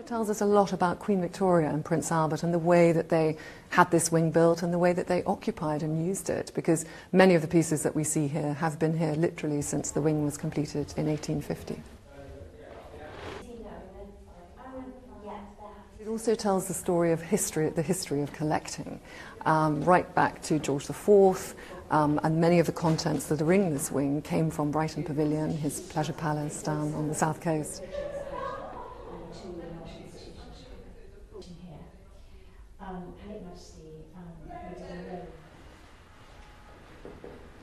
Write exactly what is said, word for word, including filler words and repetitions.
tells us a lot about Queen Victoria and Prince Albert and the way that they had this wing built and the way that they occupied and used it, because many of the pieces that we see here have been here literally since the wing was completed in eighteen fifty. It also tells the story of history, the history of collecting, um, right back to George the Fourth, um, and many of the contents that are in this wing came from Brighton Pavilion, his pleasure palace down on the south coast. Um, Her Majesty um,